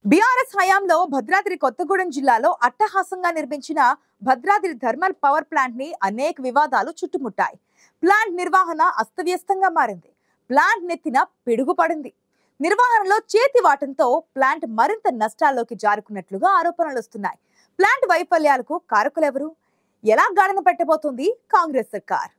BRS హయాంలో భద్రాద్రి కొత్తగూడెం జిల్లాలో అట్టహాసంగా నిర్మించిన భద్రాద్రి థర్మల్ పవర్ ప్లాంట్ ని అనేక వివాదాలు చుట్టుముట్టాయి. ప్లాంట్ నిర్వహణ అస్తవ్యస్తంగా మారింది. ప్లాంట్ నెత్తిన పిడుగు పడింది. నిర్వహణలో చేతివాటంతో ప్లాంట్ మరింత నష్టాల్లోకి జారుకున్నట్లుగా ఆరోపణలు వస్తున్నాయి. ప్లాంట్ వైఫల్యాలకు కారకులెవరు? ఎలా గాడిన పెట్టబోతోంది కాంగ్రెస్ సర్కార్?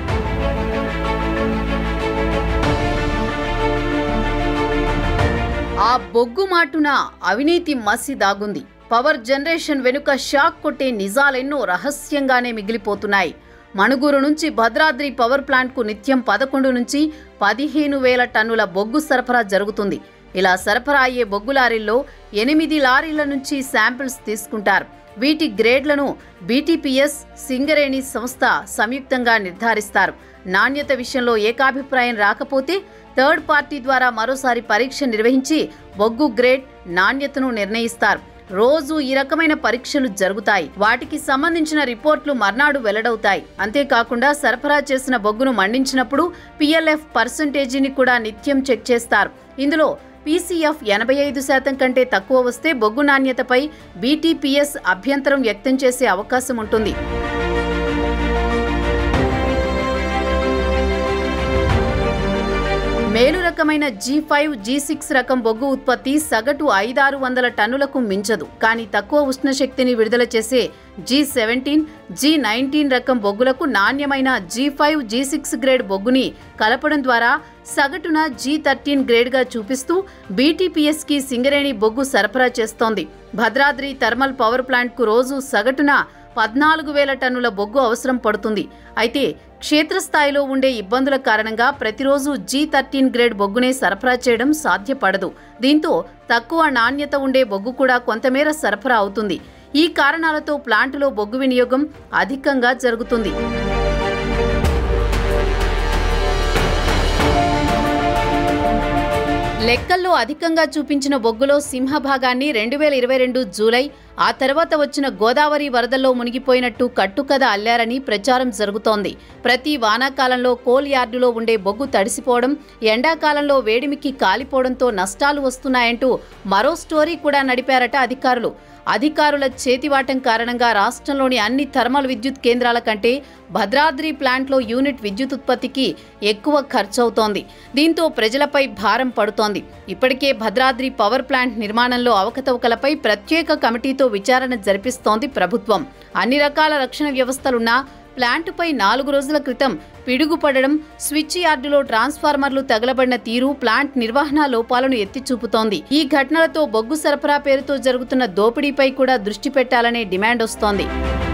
ఆ బొగ్గు మాటున అవినీతి మసి దాగుంది. పవర్ జనరేషన్ వెనుక షాక్ కొట్టే నిజాలెన్నో రహస్యంగానే మిగిలిపోతున్నాయి. మణుగూరు నుంచి భద్రాద్రి పవర్ ప్లాంట్కు నిత్యం 11 నుంచి 15,000 టన్నుల బొగ్గు సరఫరా జరుగుతుంది. ఇలా సరఫరా అయ్యే బొగ్గు లారీల్లో 8 లారీల నుంచి శాంపిల్స్ తీసుకుంటారు. వీటి గ్రేడ్లను బీటీపీఎస్, సింగరేణి సంస్థ సంయుక్తంగా నిర్ధారిస్తారు. నాణ్యత విషయంలో ఏకాభిప్రాయం రాకపోతే థర్డ్ పార్టీ ద్వారా మరోసారి పరీక్ష నిర్వహించి బొగ్గు గ్రేడ్, నాణ్యతను నిర్ణయిస్తారు. రోజు ఈ రకమైన పరీక్షలు జరుగుతాయి. వాటికి సంబంధించిన రిపోర్ట్లు మర్నాడు వెల్లడవుతాయి. అంతేకాకుండా సరఫరా చేసిన బొగ్గును మండించినప్పుడు పిఎల్ఎఫ్ పర్సెంటేజీని కూడా నిత్యం చెక్ చేస్తారు. ఇందులో పీసీఎఫ్ 85% కంటే తక్కువ వస్తే బొగ్గు నాణ్యతపై బీటీపీఎస్ అభ్యంతరం వ్యక్తం చేసే అవకాశం ఉంటుంది. మేలు రకమైన G5, G6 రకం బొగ్గు ఉత్పత్తి సగటు 500-600 టన్నులకు మించదు. కానీ తక్కువ ఉష్ణశక్తిని విడుదల చేసే G17, G19 రకం బొగ్గులకు నాణ్యమైన G5, G6 గ్రేడ్ బొగ్గుని కలపడం ద్వారా సగటున G13 గ్రేడ్గా చూపిస్తూ బీటీపీఎస్కి సింగరేణి బొగ్గు సరఫరా చేస్తోంది. భద్రాద్రి థర్మల్ పవర్ ప్లాంట్కు రోజు సగటున 14,000 టన్నుల బొగ్గు అవసరం పడుతుంది. అయితే క్షేత్రస్థాయిలో ఉండే ఇబ్బందుల కారణంగా ప్రతిరోజు G13 గ్రేడ్ బొగ్గునే సరఫరా చేయడం సాధ్యపడదు. దీంతో తక్కువ నాణ్యత ఉండే బొగ్గు కూడా కొంతమేర సరఫరా అవుతుంది. ఈ కారణాలతో ప్లాంటులో బొగ్గు వినియోగం అధికంగా జరుగుతుంది. లెక్కల్లో అధికంగా చూపించిన బొగ్గులో సింహభాగాన్ని 2022 జూలై, ఆ తర్వాత వచ్చిన గోదావరి వరదల్లో మునిగిపోయినట్టు కట్టుకథ అల్లారని ప్రచారం జరుగుతోంది. ప్రతి వానాకాలంలో కోల్ యార్డులో ఉండే బొగ్గు తడిసిపోవడం, ఎండాకాలంలో వేడిమికి కాలిపోవడంతో నష్టాలు వస్తున్నాయంటూ మరో స్టోరీ కూడా నడిపారట అధికారులు. అధికారుల చేతివాటం కారణంగా రాష్ట్రంలోని అన్ని థర్మల్ విద్యుత్ కేంద్రాల కంటే భద్రాద్రి ప్లాంట్లో యూనిట్ విద్యుత్ ఉత్పత్తికి ఎక్కువ ఖర్చవుతోంది. దీంతో ప్రజలపై భారం పడుతోంది. ఇప్పటికే భద్రాద్రి పవర్ ప్లాంట్ నిర్మాణంలో అవకతవకలపై ప్రత్యేక కమిటీతో విచారణ జరిపిస్తోంది ప్రభుత్వం. అన్ని రకాల రక్షణ వ్యవస్థలున్నా ప్లాంటుపై 4 రోజుల క్రితం పిడుగుపడడం, స్విచ్ యార్డులో ట్రాన్స్ఫార్మర్లు తగలబడిన తీరు ప్లాంట్ నిర్వహణ లోపాలను ఎత్తిచూపుతోంది. ఈ ఘటనలతో బొగ్గు సరఫరా పేరుతో జరుగుతున్న దోపిడీపై కూడా దృష్టి పెట్టాలనే డిమాండ్ వస్తోంది.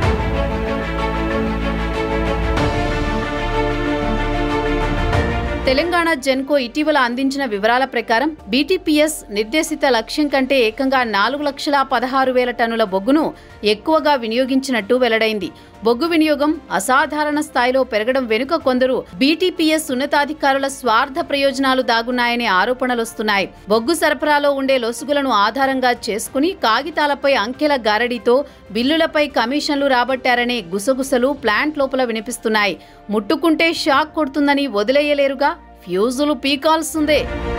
తెలంగాణ జెన్కో ఇటీవల అందించిన వివరాల ప్రకారం బీటీపీఎస్ నిర్దేశిత లక్ష్యం కంటే ఏకంగా 4,16,000 టన్నుల బొగ్గును ఎక్కువగా వినియోగించినట్టు వెల్లడైంది. బొగ్గు వినియోగం అసాధారణ స్థాయిలో పెరగడం వెనుక కొందరు బీటీపీఎస్ ఉన్నతాధికారుల స్వార్థ ప్రయోజనాలు దాగున్నాయనే ఆరోపణలొస్తున్నాయి. బొగ్గు సరఫరాలో ఉండే లొసుగులను ఆధారంగా చేసుకుని కాగితాలపై అంకెల గారడీతో బిల్లులపై కమిషన్లు రాబట్టారనే గుసగుసలు ప్లాంట్ లోపల వినిపిస్తున్నాయి. ముట్టుకుంటే షాక్ కొడుతుందని వదిలేయలేరుగా, ఫ్యూజులు పీకాల్సిందే.